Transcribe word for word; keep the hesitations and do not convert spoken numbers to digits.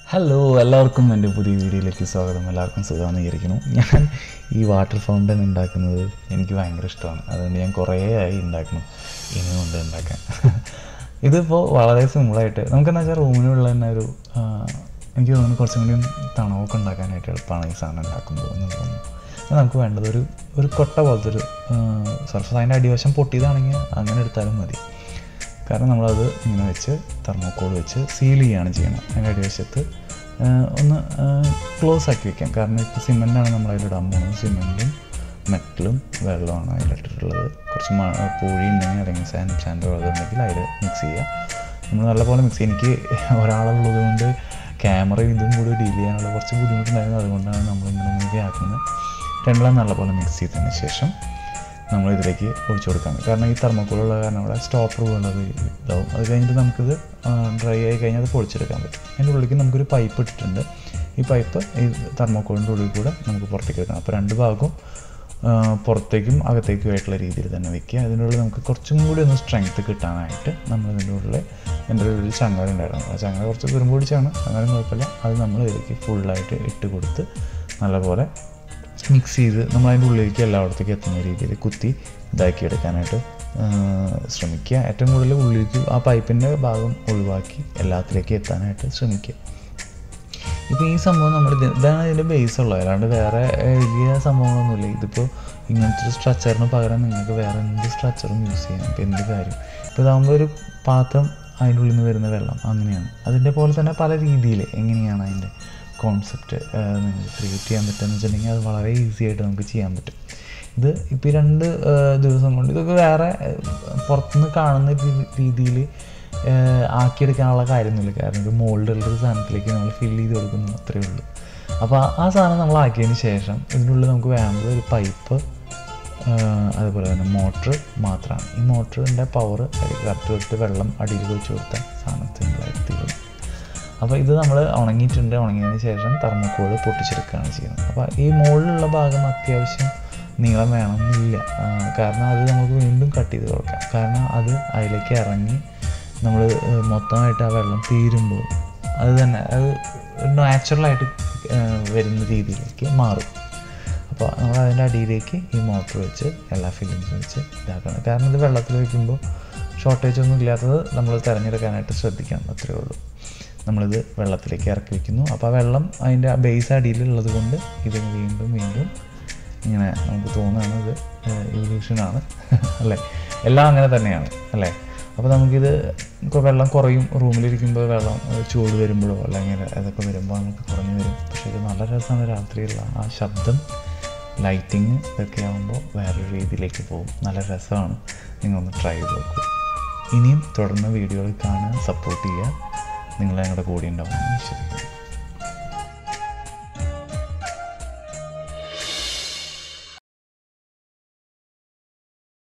Hello, എല്ലാവർക്കും എൻ്റെ പുതിയ വീഡിയോയിലേക്ക് സ്വാഗതം. എല്ലാവർക്കും സുഖമാണെന്ന് വിചാരിക്കുന്നു. ഞാൻ ഈ വാട്ടർ ഫൗണ്ടൻ ഉണ്ടാക്കുന്നത് എനിക്ക് ഭയങ്കര ഇഷ്ടമാണ്. അതുകൊണ്ട് ഞാൻ കുറേ ആയി ഉണ്ടാക്കണം, ഇനിയും ഉണ്ട് ഉണ്ടാക്കാൻ. ഇതിപ്പോൾ വളരെ സിമ്പിളായിട്ട് നമുക്കെന്താ വെച്ചാൽ റൂമിലുള്ള തന്നെ ഒരു എനിക്ക് തോന്നുന്നു കുറച്ചും കൂടിയും തണവൊക്കെ ഉണ്ടാക്കാനായിട്ട് എളുപ്പമാണ് ഈ സാധനം ഉണ്ടാക്കുമ്പോൾ എന്ന് തോന്നുന്നു. നമുക്ക് വേണ്ടത് ഒരു ഒരു കൊട്ട പോലത്തെ ഒരു സർഫസ്, അതിൻ്റെ അടിവശം പൊട്ടിയതാണെങ്കിൽ അങ്ങനെ എടുത്താലും മതി. കാരണം നമ്മളത് ഇങ്ങനെ വെച്ച് തെർമോക്കോൾ വെച്ച് സീൽ ചെയ്യുകയാണ് ചെയ്യണം. അതിൻ്റെ അടിവശത്ത് ഒന്ന് ക്ലോസ് ആക്കി വയ്ക്കാം. കാരണം ഇപ്പോൾ സിമെൻറ്റാണ് നമ്മളതിലിടാൻ പോകുന്നത്. സിമെൻറ്റും മെറ്റലും വെള്ളമാണ് അതിലിട്ടിട്ടുള്ളത്. കുറച്ച് മ പൂഴി ഉണ്ടെങ്കിൽ അല്ലെങ്കിൽ സാൻഡ് സാൻഡ് വെള്ളം ഉണ്ടെങ്കിൽ അതിൽ മിക്സ് ചെയ്യുക. നമ്മൾ നല്ലപോലെ മിക്സ് ചെയ്യുക. എനിക്ക് ഒരാളുള്ളത് കൊണ്ട് ക്യാമറയും ഇതും കൂടി ഡീൽ ചെയ്യാനുള്ള കുറച്ച് ബുദ്ധിമുട്ടുണ്ടായിരുന്നു. അതുകൊണ്ടാണ് നമ്മളിങ്ങനെ ഇങ്ങനെ ആക്കുന്നത്. രണ്ടെല്ലാം നല്ലപോലെ മിക്സ് ചെയ്തതിന് ശേഷം നമ്മൾ ഇതിലേക്ക് ഒഴിച്ചു കൊടുക്കാം. കാരണം ഈ തെർമോക്കോളുള്ള കാരണം അവിടെ സ്റ്റോപ്പർ പോലുള്ളത് ഇതാവും. അത് കഴിഞ്ഞിട്ട് നമുക്കിത് ഡ്രൈ ആയി കഴിഞ്ഞാൽ അത് പൊളിച്ചെടുക്കാൻ പറ്റും. അതിൻ്റെ ഉള്ളിലേക്ക് നമുക്കൊരു പൈപ്പ് ഇട്ടിട്ടുണ്ട്. ഈ പൈപ്പ് ഈ തെർമോക്കോളിൻ്റെ ഉള്ളിൽ കൂടെ നമുക്ക് പുറത്തേക്ക് എടുക്കണം. അപ്പോൾ രണ്ട് ഭാഗവും പുറത്തേക്കും അകത്തേക്കും ആയിട്ടുള്ള രീതിയിൽ തന്നെ വെക്കുക. അതിൻ്റെ ഉള്ളിൽ നമുക്ക് കുറച്ചും കൂടി ഒന്ന് സ്ട്രെങ്ത്ത് കിട്ടാനായിട്ട് നമ്മൾ ഇതിൻ്റെ ഉള്ളിൽ എൻ്റെ ഉള്ളിൽ ചങ്ങല ഉണ്ടായിരുന്നു. ആ ചങ്ങല കുറച്ച് കുരുമ്പൊടിച്ചാണ്, അങ്ങനെ കുഴപ്പമില്ല. അത് നമ്മൾ ഇതിലേക്ക് ഫുള്ളായിട്ട് ഇട്ട് കൊടുത്ത് നല്ലപോലെ മിക്സ് ചെയ്ത് നമ്മൾ അതിൻ്റെ ഉള്ളിലേക്ക് എല്ലായിടത്തേക്കും എത്തുന്ന രീതിയിൽ കുത്തി ഇതാക്കി എടുക്കാനായിട്ട് ശ്രമിക്കുക. ഏറ്റവും കൂടുതൽ ഉള്ളിലേക്ക് ആ പൈപ്പിൻ്റെ ഭാഗം ഒഴിവാക്കി എല്ലാത്തിലേക്ക് എത്താനായിട്ട് ശ്രമിക്കുക. ഇപ്പോൾ ഈ സംഭവം നമ്മൾ ഇതാണ് ഇതിൻ്റെ ബേസ് ഉള്ളത്, അല്ലാണ്ട് വേറെ വലിയ സംഭവങ്ങളൊന്നുമില്ല. ഇതിപ്പോൾ ഇങ്ങനത്തെ ഒരു സ്ട്രക്ചറിന് പകരം നിങ്ങൾക്ക് വേറെ എന്ത് സ്ട്രക്ചറും യൂസ് ചെയ്യാം. ഇപ്പോൾ എന്ത് കാര്യം ഇപ്പോൾ ഇതാകുമ്പോൾ ഒരു പാത്രം അതിൻ്റെ ഉള്ളിൽ നിന്ന് വരുന്ന വെള്ളം അങ്ങനെയാണ്. അതിൻ്റെ പോലെ തന്നെ പല രീതിയിൽ എങ്ങനെയാണ് അതിൻ്റെ കോൺസെപ്റ്റ് നിങ്ങൾക്ക് ക്രിയേറ്റ് ചെയ്യാൻ പറ്റുമെന്ന് വെച്ചിട്ടുണ്ടെങ്കിൽ അത് വളരെ ഈസി ആയിട്ട് നമുക്ക് ചെയ്യാൻ പറ്റും. ഇത് ഇപ്പോൾ ഈ രണ്ട് ദിവസം കൊണ്ട് ഇതൊക്കെ വേറെ പുറത്തുനിന്ന് കാണുന്ന രീതിയിൽ ആക്കിയെടുക്കാനുള്ള കാര്യമൊന്നുമില്ല. കാരണം ഒരു മോൾഡുള്ളൊരു സാധനത്തിലേക്ക് നമ്മൾ ഫില്ല് ചെയ്ത് കൊടുക്കുന്നു, അത്രയേ ഉള്ളൂ. അപ്പോൾ ആ സാധനം നമ്മൾ ആക്കിയതിന് ശേഷം ഇതിനുള്ളിൽ നമുക്ക് വേണ്ടത് ഒരു പൈപ്പ്, അതുപോലെ തന്നെ മോട്ടർ മാത്രമാണ്. ഈ മോട്ടറിൻ്റെ പവർ കറക്റ്റ് വെച്ചിട്ട് വെള്ളം അടിയിൽ വെച്ച് കൊടുത്താൽ സാധനം സിമ്പിളായിട്ട് തീരും. അപ്പോൾ ഇത് നമ്മൾ ഉണങ്ങിയിട്ടുണ്ട്. ഉണങ്ങിയതിന് ശേഷം തെർമോക്കോൾ പൊട്ടിച്ചെടുക്കുകയാണ് ചെയ്യുന്നത്. അപ്പോൾ ഈ മുകളിലുള്ള ഭാഗം അത്യാവശ്യം നീളം വേണമെന്നില്ല. കാരണം അത് നമുക്ക് വീണ്ടും കട്ട് ചെയ്ത് കൊടുക്കാം. കാരണം അത് അതിലേക്ക് ഇറങ്ങി നമ്മൾ മൊത്തമായിട്ട് ആ വെള്ളം തീരുമ്പോൾ അത് തന്നെ അത് നാച്ചുറലായിട്ട് വരുന്ന രീതിയിലേക്ക് മാറും. അപ്പോൾ നമ്മൾ അതിൻ്റെ അടിയിലേക്ക് ഈ മോട്ടർ വെച്ച് എല്ലാ ഫില്ലിങ്സും വെച്ച് ഇതാക്കണം. കാരണം ഇത് വെള്ളത്തിൽ വയ്ക്കുമ്പോൾ ഷോർട്ടേജ് ഒന്നും ഇല്ലാത്തത് നമ്മൾ തിരഞ്ഞെടുക്കാനായിട്ട് ശ്രദ്ധിക്കണം, അത്രയേ ഉള്ളൂ. നമ്മളിത് വെള്ളത്തിലേക്ക് ഇറക്കി വയ്ക്കുന്നു. അപ്പോൾ ആ വെള്ളം അതിൻ്റെ ബേസ് അടിയിലുള്ളത് കൊണ്ട് ഇത് വീണ്ടും വീണ്ടും ഇങ്ങനെ നമുക്ക് തോന്നുകയാണ് ഇത് ഇവല്യൂഷനാണ് അല്ലേ. എല്ലാം അങ്ങനെ തന്നെയാണ് അല്ലേ. അപ്പോൾ നമുക്കിത് ഇപ്പോൾ വെള്ളം കുറയും, റൂമിലിരിക്കുമ്പോൾ വെള്ളം ചൂട് വരുമ്പോഴോ അല്ലെങ്കിൽ അതൊക്കെ വരുമ്പോൾ നമുക്ക് കുറഞ്ഞു വരും. പക്ഷേ ഇത് നല്ല രസമാണ്. രാത്രിയുള്ള ആ ശബ്ദം, ലൈറ്റിങ് ഇതൊക്കെ ആകുമ്പോൾ വേറൊരു രീതിയിലേക്ക് പോകും. നല്ല രസമാണ്. നിങ്ങളൊന്ന് ട്രൈ ചെയ്ത് നോക്കൂ. ഇനിയും തുടർന്ന് വീഡിയോകൾ കാണുക, സപ്പോർട്ട് ചെയ്യുക. നിങ്ങൾ ഞങ്ങളുടെ കൂടെ ഉണ്ടാവും. ശരി.